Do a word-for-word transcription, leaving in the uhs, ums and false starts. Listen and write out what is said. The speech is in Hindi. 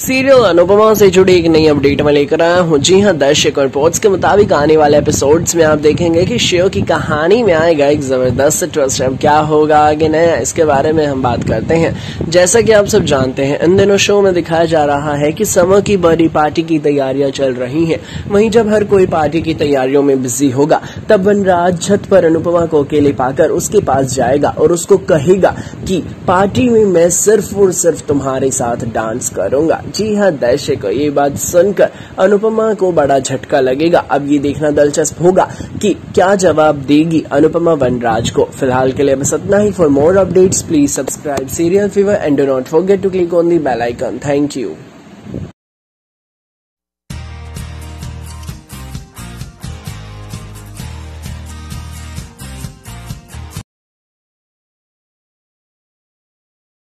सीरियल अनुपमा से जुड़ी एक नई अपडेट में लेकर आया हूँ। जी हाँ दर्शक, और रिपोर्ट्स के मुताबिक आने वाले एपिसोड्स में आप देखेंगे कि शो की कहानी में आएगा एक जबरदस्त ट्विस्ट। अब क्या होगा आगे नया, इसके बारे में हम बात करते हैं। जैसा कि आप सब जानते हैं, इन दिनों शो में दिखाया जा रहा है कि समर की बड़ी पार्टी की तैयारियां चल रही हैं। वहीं जब हर कोई पार्टी की तैयारियों में बिजी होगा, तब वनराज छत पर अनुपमा को अकेले पाकर उसके पास जाएगा और उसको कहेगा कि पार्टी में मैं सिर्फ और सिर्फ तुम्हारे साथ डांस करूंगा। जी हाँ दर्शक, ये बात सुनकर अनुपमा को बड़ा झटका लगेगा। अब ये देखना दिलचस्प होगा कि क्या जवाब देगी अनुपमा वनराज को। फिलहाल के लिए बस इतना ही। For more updates please subscribe serial fever and do not forget to click on the bell icon. Thank you.